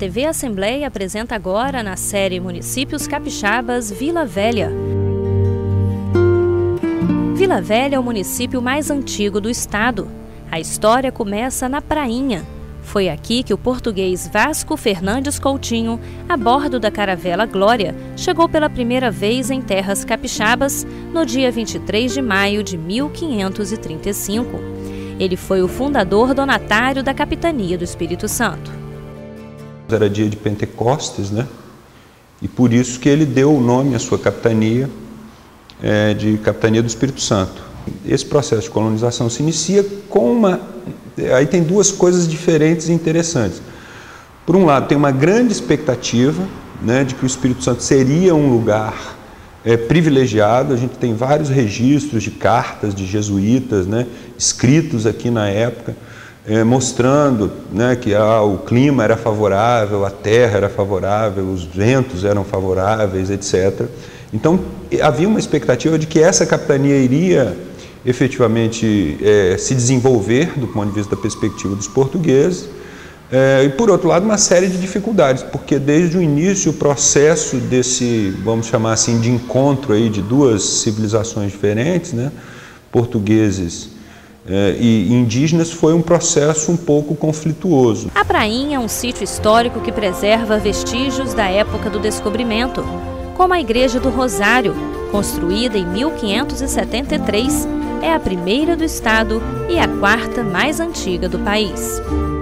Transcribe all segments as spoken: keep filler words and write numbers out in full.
T V Assembleia apresenta agora, na série Municípios Capixabas, Vila Velha. Vila Velha é o município mais antigo do estado. A história começa na Prainha. Foi aqui que o português Vasco Fernandes Coutinho, a bordo da caravela Glória, chegou pela primeira vez em terras capixabas no dia vinte e três de maio de mil quinhentos e trinta e cinco. Ele foi o fundador donatário da Capitania do Espírito Santo. Era dia de Pentecostes, né? E por isso que ele deu o nome à sua capitania, é, de Capitania do Espírito Santo. Esse processo de colonização se inicia com uma... Aí tem duas coisas diferentes e interessantes. Por um lado, tem uma grande expectativa, né, de que o Espírito Santo seria um lugar é, privilegiado. A gente tem vários registros de cartas de jesuítas, né, escritos aqui na época, é, mostrando, né, que ah, o clima era favorável, a terra era favorável, os ventos eram favoráveis, etcétera. Então, havia uma expectativa de que essa capitania iria efetivamente é, se desenvolver do ponto de vista da perspectiva dos portugueses, é, e por outro lado uma série de dificuldades, porque desde o início o processo desse, vamos chamar assim, de encontro aí de duas civilizações diferentes, né, portugueses é, e indígenas, foi um processo um pouco conflituoso. A Prainha é um sítio histórico que preserva vestígios da época do descobrimento, como a Igreja do Rosário, construída em mil quinhentos e setenta e três, é a primeira do estado e a quarta mais antiga do país.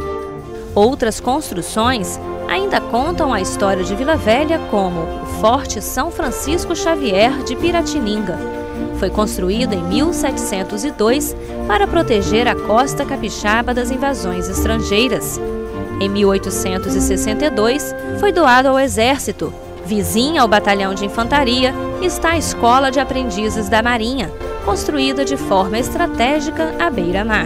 Outras construções ainda contam a história de Vila Velha, como o Forte São Francisco Xavier de Piratininga. Foi construído em mil setecentos e dois para proteger a costa capixaba das invasões estrangeiras. Em mil oitocentos e sessenta e dois, foi doado ao Exército. Vizinha ao Batalhão de Infantaria está a Escola de Aprendizes da Marinha, construída de forma estratégica à beira-mar.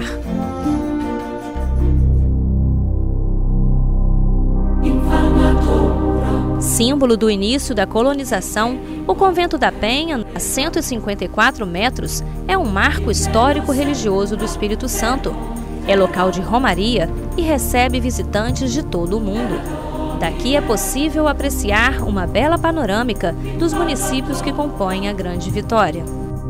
Símbolo do início da colonização, o Convento da Penha, a cento e cinquenta e quatro metros, é um marco histórico-religioso do Espírito Santo. É local de romaria e recebe visitantes de todo o mundo. Daqui é possível apreciar uma bela panorâmica dos municípios que compõem a Grande Vitória.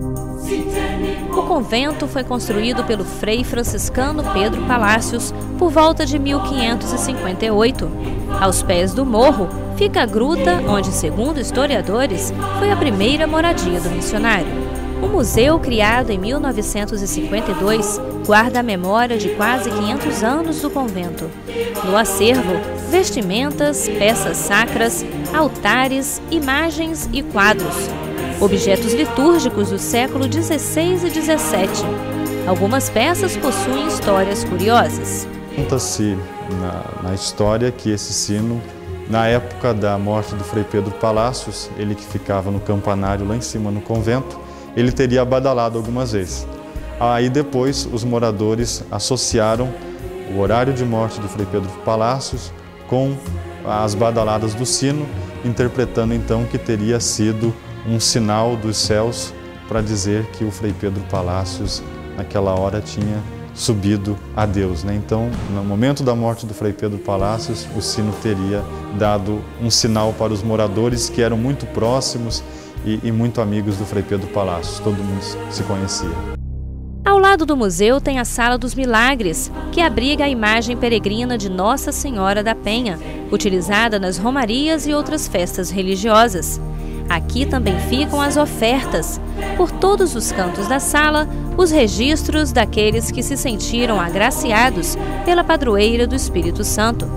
O convento foi construído pelo frei franciscano Pedro Palácios por volta de mil quinhentos e cinquenta e oito. Aos pés do morro fica a gruta onde, segundo historiadores, foi a primeira moradia do missionário. O museu, criado em mil novecentos e cinquenta e dois, guarda a memória de quase quinhentos anos do convento. No acervo, vestimentas, peças sacras, altares, imagens e quadros. Objetos litúrgicos do século dezesseis e dezessete. Algumas peças possuem histórias curiosas. Conta-se na, na história que esse sino, na época da morte do Frei Pedro Palácios, ele que ficava no campanário lá em cima no convento, ele teria badalado algumas vezes. Aí depois os moradores associaram o horário de morte do Frei Pedro Palácios com as badaladas do sino, interpretando então que teria sido um sinal dos céus para dizer que o Frei Pedro Palácios naquela hora tinha subido a Deus, né? Então, no momento da morte do Frei Pedro Palácios, o sino teria dado um sinal para os moradores que eram muito próximos e, e muito amigos do Frei Pedro Palácios. Todo mundo se conhecia. Ao lado do museu tem a Sala dos Milagres, que abriga a imagem peregrina de Nossa Senhora da Penha, utilizada nas romarias e outras festas religiosas. Aqui também ficam as ofertas. Por todos os cantos da sala, os registros daqueles que se sentiram agraciados pela padroeira do Espírito Santo.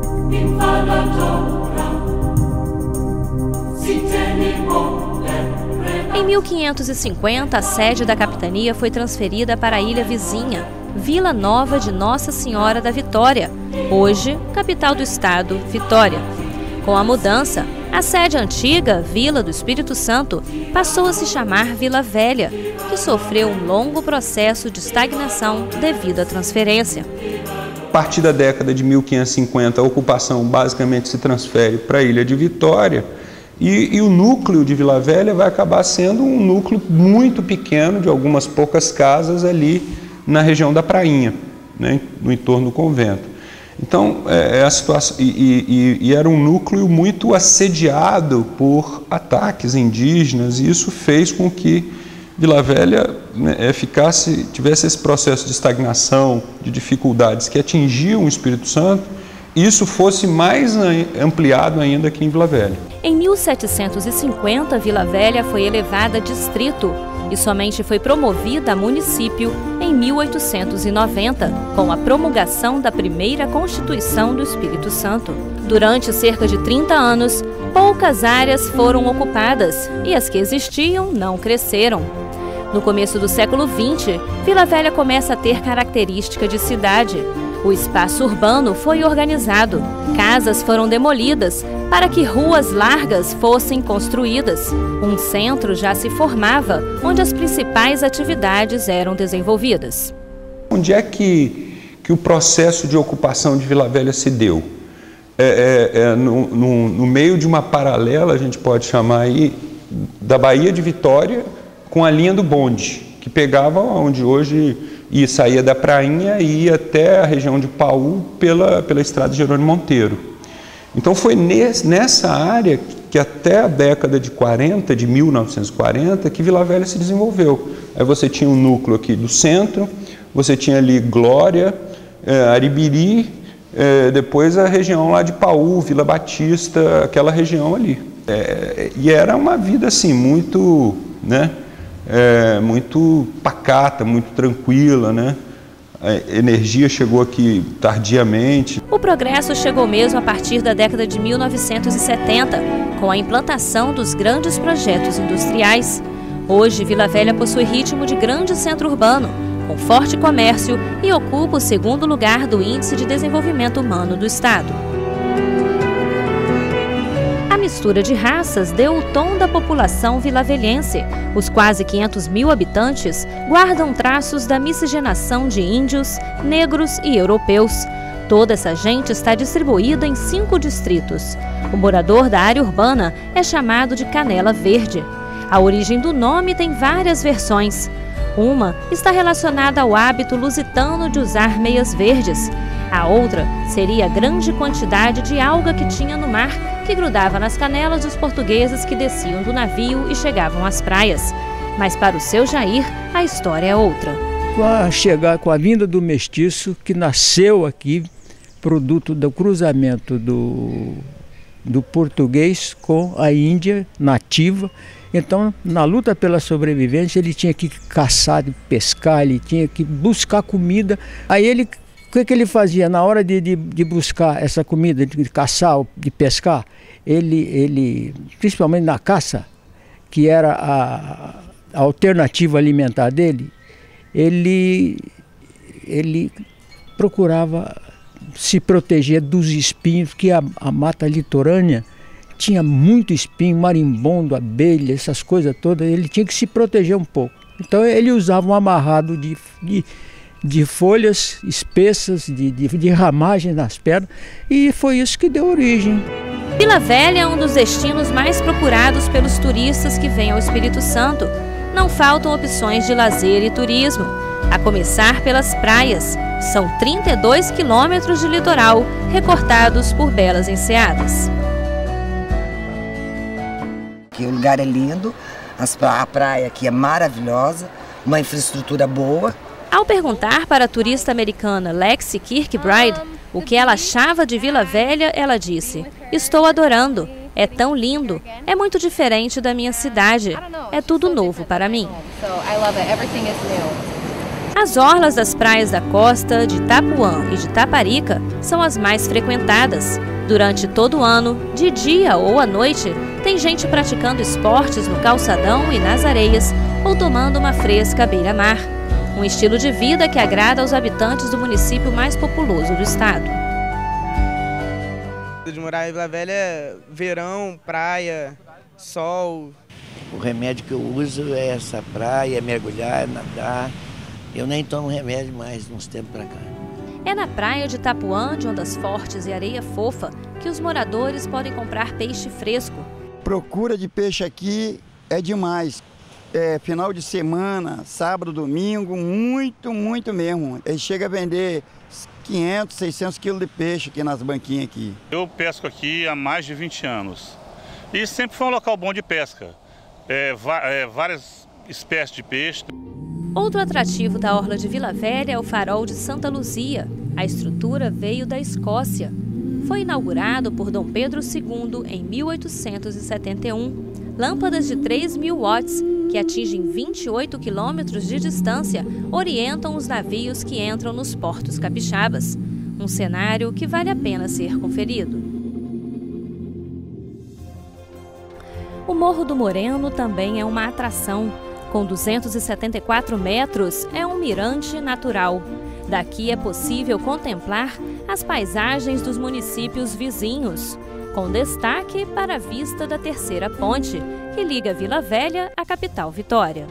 Em mil quinhentos e cinquenta, a sede da capitania foi transferida para a ilha vizinha, Vila Nova de Nossa Senhora da Vitória, hoje capital do estado, Vitória. Com a mudança, a sede antiga, Vila do Espírito Santo, passou a se chamar Vila Velha, que sofreu um longo processo de estagnação devido à transferência. A partir da década de mil quinhentos e cinquenta, a ocupação basicamente se transfere para a Ilha de Vitória e, e o núcleo de Vila Velha vai acabar sendo um núcleo muito pequeno, de algumas poucas casas ali na região da Prainha, né, no entorno do convento. Então, é, a situação, e, e, e era um núcleo muito assediado por ataques indígenas, e isso fez com que Vila Velha, né, ficasse, tivesse esse processo de estagnação, de dificuldades que atingiam o Espírito Santo, e isso fosse mais ampliado ainda aqui em Vila Velha. Em mil setecentos e cinquenta, Vila Velha foi elevada a distrito e somente foi promovida a município em mil oitocentos e noventa, com a promulgação da primeira Constituição do Espírito Santo. Durante cerca de trinta anos, poucas áreas foram ocupadas e as que existiam não cresceram. No começo do século vinte, Vila Velha começa a ter característica de cidade. O espaço urbano foi organizado, casas foram demolidas para que ruas largas fossem construídas. Um centro já se formava, onde as principais atividades eram desenvolvidas. Onde é que, que o processo de ocupação de Vila Velha se deu? É, é, é no, no, no meio de uma paralela, a gente pode chamar aí, da Baía de Vitória com a linha do bonde, que pegava onde hoje e saía da Prainha e ia até a região de Paú pela, pela estrada Jerônimo Monteiro. Então foi nesse, nessa área que até a década de quarenta, de mil novecentos e quarenta, que Vila Velha se desenvolveu. Aí você tinha um núcleo aqui do centro, você tinha ali Glória, é, Aribiri, é, depois a região lá de Paú, Vila Batista, aquela região ali. É, e era uma vida assim muito, né? É, muito pacata, muito tranquila, né? A energia chegou aqui tardiamente. O progresso chegou mesmo a partir da década de mil novecentos e setenta, com a implantação dos grandes projetos industriais. Hoje, Vila Velha possui ritmo de grande centro urbano, com forte comércio e ocupa o segundo lugar do Índice de Desenvolvimento Humano do Estado. A mistura de raças deu o tom da população vilavelhense. Os quase quinhentos mil habitantes guardam traços da miscigenação de índios, negros e europeus. Toda essa gente está distribuída em cinco distritos. O morador da área urbana é chamado de Canela Verde. A origem do nome tem várias versões. Uma está relacionada ao hábito lusitano de usar meias verdes. A outra seria a grande quantidade de alga que tinha no mar, que grudava nas canelas dos portugueses que desciam do navio e chegavam às praias. Mas para o seu Jair, a história é outra. Com a, chegar, com a vinda do mestiço, que nasceu aqui, produto do cruzamento do, do português com a Índia nativa. Então, na luta pela sobrevivência, ele tinha que caçar, pescar, ele tinha que buscar comida. Aí ele... O que, que ele fazia na hora de, de, de buscar essa comida, de caçar, de pescar? Ele, ele, principalmente na caça, que era a, a alternativa alimentar dele, ele, ele procurava se proteger dos espinhos, porque a, a mata litorânea tinha muito espinho, marimbondo, abelha, essas coisas todas, ele tinha que se proteger um pouco. Então ele usava um amarrado de... de de folhas espessas, de, de, de ramagem nas pernas, e foi isso que deu origem. Vila Velha é um dos destinos mais procurados pelos turistas que vêm ao Espírito Santo. Não faltam opções de lazer e turismo, a começar pelas praias. São trinta e dois quilômetros de litoral, recortados por belas enseadas. Aqui, o lugar é lindo, a praia aqui é maravilhosa, uma infraestrutura boa. Ao perguntar para a turista americana Lexi Kirkbride o que ela achava de Vila Velha, ela disse: "Estou adorando, é tão lindo, é muito diferente da minha cidade, é tudo novo para mim." As orlas das praias da costa, de Itapuã e de Taparica, são as mais frequentadas. Durante todo o ano, de dia ou à noite, tem gente praticando esportes no calçadão e nas areias ou tomando uma fresca beira-mar. Um estilo de vida que agrada aos habitantes do município mais populoso do estado. De morar em Vila Velha é verão, praia, sol. O remédio que eu uso é essa praia, é mergulhar, é nadar. Eu nem tomo remédio mais uns tempos para cá. É na praia de Itapuã, de ondas fortes e areia fofa, que os moradores podem comprar peixe fresco. Procura de peixe aqui é demais. é, final de semana, sábado, domingo, muito, muito mesmo. Ele chega a vender quinhentos, seiscentos quilos de peixe aqui nas banquinhas aqui. Eu pesco aqui há mais de vinte anos e sempre foi um local bom de pesca, é, é, várias espécies de peixe. Outro atrativo da orla de Vila Velha é o farol de Santa Luzia. A estrutura veio da Escócia. Foi inaugurado por Dom Pedro segundo em mil oitocentos e setenta e um. Lâmpadas de três mil watts, que atingem vinte e oito quilômetros de distância, orientam os navios que entram nos portos capixabas. Um cenário que vale a pena ser conferido. O Morro do Moreno também é uma atração. Com duzentos e setenta e quatro metros, é um mirante natural. Daqui é possível contemplar as paisagens dos municípios vizinhos, com destaque para a vista da Terceira Ponte, que liga Vila Velha à capital Vitória.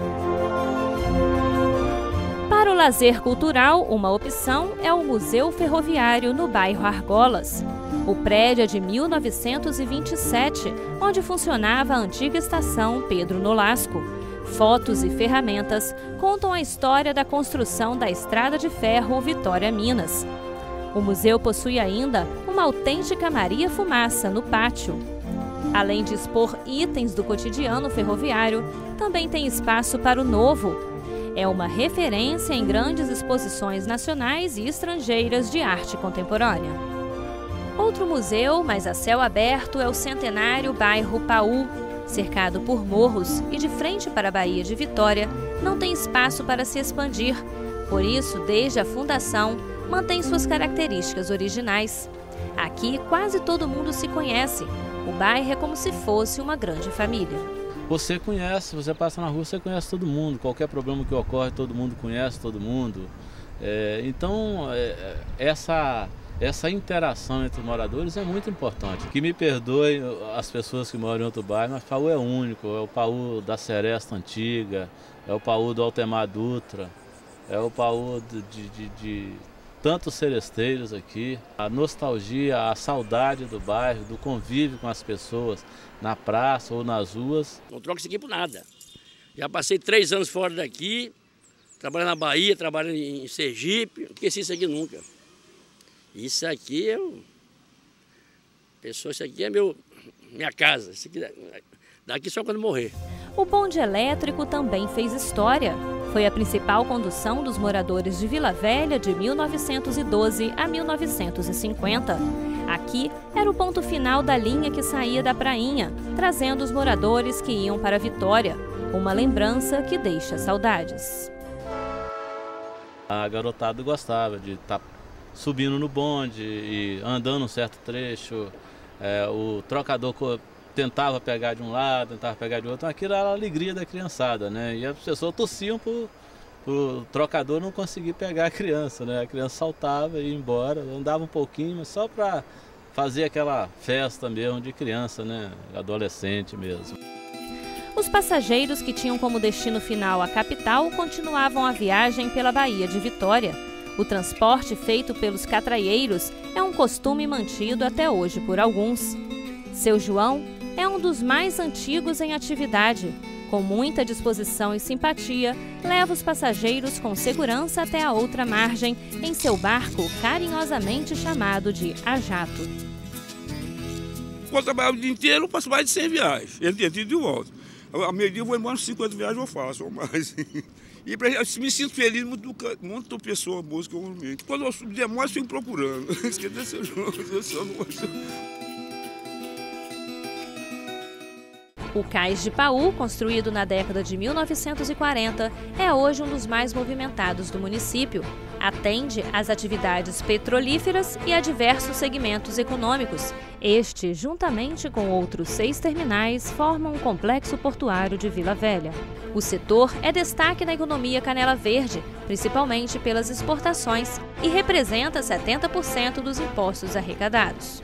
Para o lazer cultural, uma opção é o Museu Ferroviário no bairro Argolas. O prédio é de mil novecentos e vinte e sete, onde funcionava a antiga estação Pedro Nolasco. Fotos e ferramentas contam a história da construção da estrada de ferro Vitória-Minas. O museu possui ainda uma autêntica Maria Fumaça no pátio. Além de expor itens do cotidiano ferroviário, também tem espaço para o novo. É uma referência em grandes exposições nacionais e estrangeiras de arte contemporânea. Outro museu, mas a céu aberto, é o centenário bairro Paú. Cercado por morros e de frente para a Baía de Vitória, não tem espaço para se expandir. Por isso, desde a fundação, mantém suas características originais. Aqui, quase todo mundo se conhece. O bairro é como se fosse uma grande família. Você conhece, você passa na rua, você conhece todo mundo. Qualquer problema que ocorre, todo mundo conhece todo mundo. É, então, é, essa... Essa interação entre os moradores é muito importante. Que me perdoem as pessoas que moram em outro bairro, mas Paú é único. É o Paú da Seresta Antiga, é o Paú do Altemar Dutra, é o Paú de, de, de, de tantos seresteiros aqui. A nostalgia, a saudade do bairro, do convívio com as pessoas na praça ou nas ruas. Não troco isso aqui por nada. Já passei três anos fora daqui, trabalhando na Bahia, trabalhando em Sergipe, não esqueci isso aqui nunca. Isso aqui é o... Pessoal, isso aqui é meu... minha casa. Isso aqui... Daqui só quando morrer. O bonde elétrico também fez história. Foi a principal condução dos moradores de Vila Velha de mil novecentos e doze a mil novecentos e cinquenta. Aqui era o ponto final da linha que saía da prainha, trazendo os moradores que iam para Vitória. Uma lembrança que deixa saudades. A garotada gostava de estar subindo no bonde e andando um certo trecho, é, o trocador tentava pegar de um lado, tentava pegar de outro, então aquilo era a alegria da criançada, né? E as pessoas torciam para o trocador não conseguir pegar a criança, né? A criança saltava e ia embora, andava um pouquinho, mas só para fazer aquela festa mesmo de criança, né? Adolescente mesmo. Os passageiros que tinham como destino final a capital continuavam a viagem pela Baía de Vitória. O transporte feito pelos catraieiros é um costume mantido até hoje por alguns. Seu João é um dos mais antigos em atividade. Com muita disposição e simpatia, leva os passageiros com segurança até a outra margem em seu barco carinhosamente chamado de A Jato. Quando eu trabalhava o dia inteiro, eu faço mais de cem viagens, entre e de volta. A meio dia eu vou embora, uns cinquenta viagens eu faço, ou mais. E pra, eu me sinto feliz, muito, muito pessoa, música, eu quando eu demoro, eu fico procurando. O Cais de Paú, construído na década de mil novecentos e quarenta, é hoje um dos mais movimentados do município. Atende às atividades petrolíferas e a diversos segmentos econômicos. Este, juntamente com outros seis terminais, formam um complexo portuário de Vila Velha. O setor é destaque na economia Canela Verde, principalmente pelas exportações, e representa setenta por cento dos impostos arrecadados.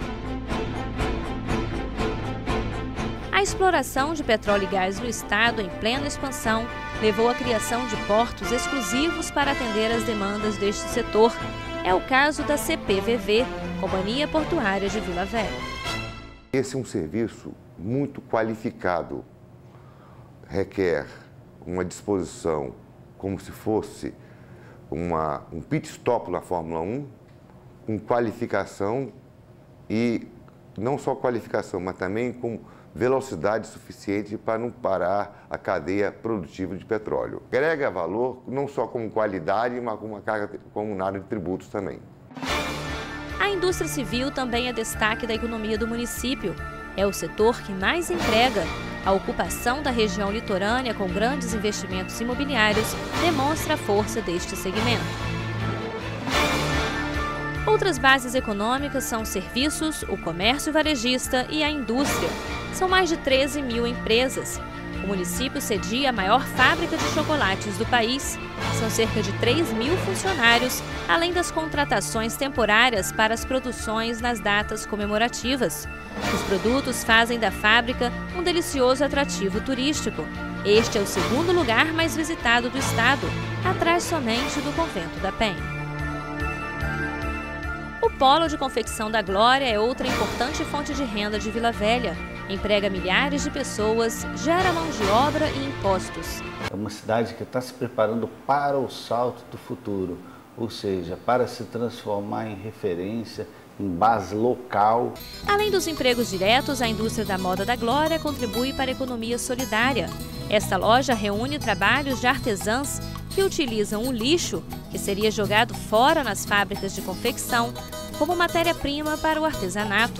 A exploração de petróleo e gás no estado, em plena expansão, levou à criação de portos exclusivos para atender às demandas deste setor. É o caso da C P V V, Companhia Portuária de Vila Velha. Esse é um serviço muito qualificado, requer uma disposição como se fosse uma, um pit stop na Fórmula um, com qualificação e não só qualificação, mas também com velocidade suficiente para não parar a cadeia produtiva de petróleo. Agrega valor não só como qualidade, mas como uma carga comunitária de tributos também. A indústria civil também é destaque da economia do município. É o setor que mais emprega. A ocupação da região litorânea com grandes investimentos imobiliários demonstra a força deste segmento. Outras bases econômicas são os serviços, o comércio varejista e a indústria. São mais de treze mil empresas. O município cedia a maior fábrica de chocolates do país. São cerca de três mil funcionários, além das contratações temporárias para as produções nas datas comemorativas. Os produtos fazem da fábrica um delicioso atrativo turístico. Este é o segundo lugar mais visitado do estado, atrás somente do Convento da Penha. O Polo de Confecção da Glória é outra importante fonte de renda de Vila Velha. Emprega milhares de pessoas, gera mão de obra e impostos. É uma cidade que está se preparando para o salto do futuro, ou seja, para se transformar em referência, em base local. Além dos empregos diretos, a indústria da moda da Glória contribui para a economia solidária. Esta loja reúne trabalhos de artesãs que utilizam o lixo, que seria jogado fora nas fábricas de confecção, como matéria-prima para o artesanato.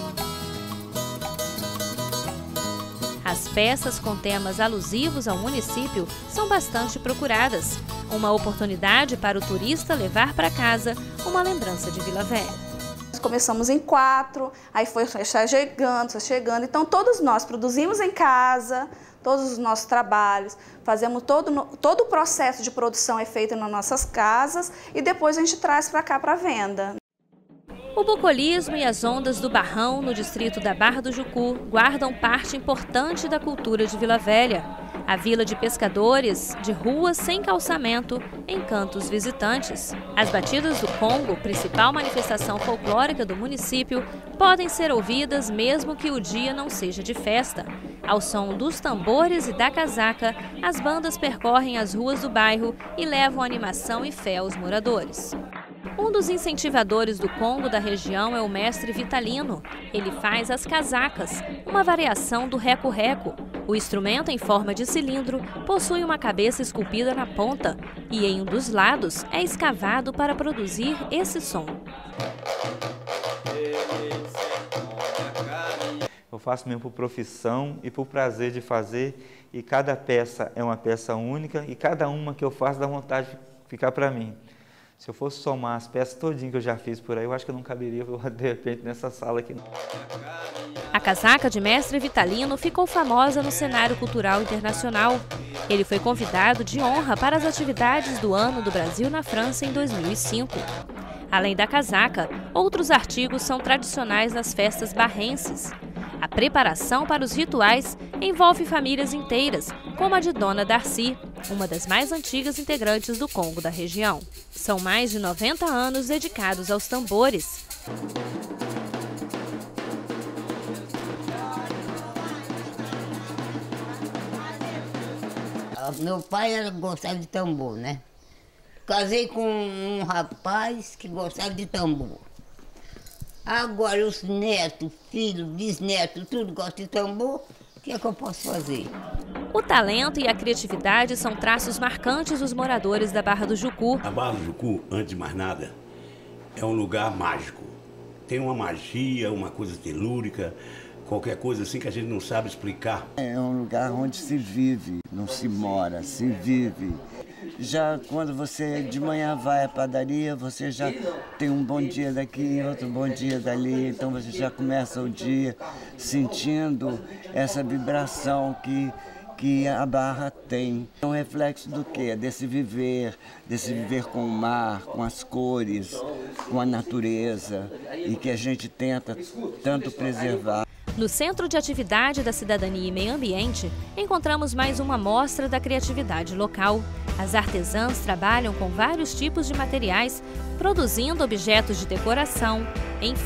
As peças com temas alusivos ao município são bastante procuradas. Uma oportunidade para o turista levar para casa uma lembrança de Vila Velha. Começamos em quatro, aí foi chegando, foi chegando. Então, todos nós produzimos em casa, todos os nossos trabalhos, fazemos todo, todo o processo de produção é feito nas nossas casas e depois a gente traz para cá para venda. O bucolismo e as ondas do Barrão, no distrito da Barra do Jucu, guardam parte importante da cultura de Vila Velha. A vila de pescadores, de ruas sem calçamento, encanta os visitantes. As batidas do Congo, principal manifestação folclórica do município, podem ser ouvidas mesmo que o dia não seja de festa. Ao som dos tambores e da casaca, as bandas percorrem as ruas do bairro e levam animação e fé aos moradores. Um dos incentivadores do Congo da região é o mestre Vitalino. Ele faz as casacas, uma variação do reco-reco. O instrumento, em forma de cilindro, possui uma cabeça esculpida na ponta e em um dos lados é escavado para produzir esse som. Eu faço mesmo por profissão e por prazer de fazer, e cada peça é uma peça única e cada uma que eu faço dá vontade de ficar para mim. Se eu fosse somar as peças todinhas que eu já fiz por aí, eu acho que eu não caberia, de repente, nessa sala aqui. Não. A casaca de mestre Vitalino ficou famosa no cenário cultural internacional. Ele foi convidado de honra para as atividades do Ano do Brasil na França em dois mil e cinco. Além da casaca, outros artigos são tradicionais nas festas barrenses. A preparação para os rituais envolve famílias inteiras, como a de Dona Darcy, uma das mais antigas integrantes do Congo da região. São mais de noventa anos dedicados aos tambores. Meu pai era gostava de tambor, né? Casei com um rapaz que gostava de tambor. Agora os netos, filhos, bisnetos, tudo gosta de tambor, o que é que eu posso fazer? O talento e a criatividade são traços marcantes dos moradores da Barra do Jucu. A Barra do Jucu, antes de mais nada, é um lugar mágico. Tem uma magia, uma coisa telúrica, qualquer coisa assim que a gente não sabe explicar. É um lugar onde se vive, não se mora, se vive. Já quando você de manhã vai à padaria, você já tem um bom dia daqui, outro bom dia dali, então você já começa o dia sentindo essa vibração que, que a Barra tem. É um reflexo do quê? Desse viver, desse viver com o mar, com as cores, com a natureza, e que a gente tenta tanto preservar. No Centro de Atividade da Cidadania e Meio Ambiente, encontramos mais uma mostra da criatividade local. As artesãs trabalham com vários tipos de materiais, produzindo objetos de decoração,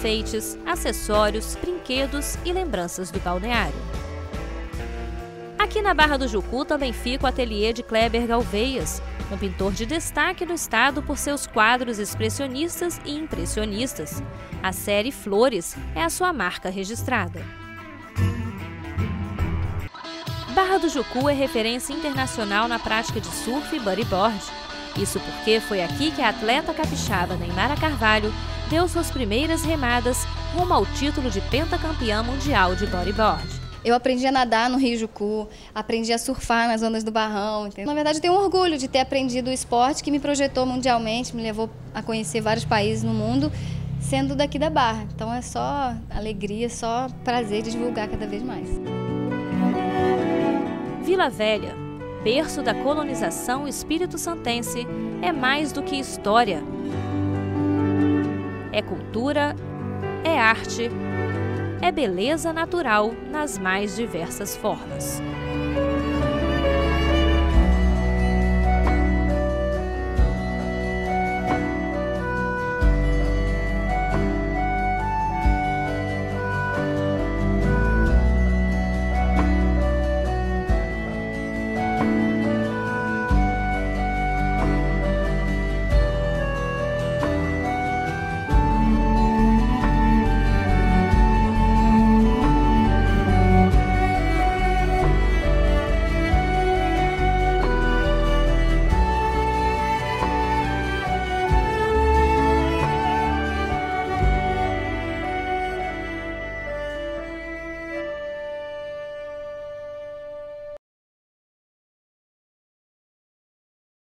enfeites, acessórios, brinquedos e lembranças do balneário. Aqui Aqui na Barra do Jucu também fica o ateliê de Kleber Galveias, um pintor de destaque no estado por seus quadros expressionistas e impressionistas. A série Flores é a sua marca registrada. Barra do Jucu é referência internacional na prática de surf e bodyboard. Isso porque foi aqui que a atleta capixaba Neymara Carvalho deu suas primeiras remadas rumo ao título de pentacampeã mundial de bodyboard. Eu aprendi a nadar no Rio Jucu, aprendi a surfar nas ondas do Barrão. Entendeu? Na verdade, eu tenho orgulho de ter aprendido o esporte que me projetou mundialmente, me levou a conhecer vários países no mundo, sendo daqui da Barra. Então é só alegria, só prazer de divulgar cada vez mais. Vila Velha, berço da colonização espírito-santense, é mais do que história. É cultura, é arte, é beleza natural nas mais diversas formas.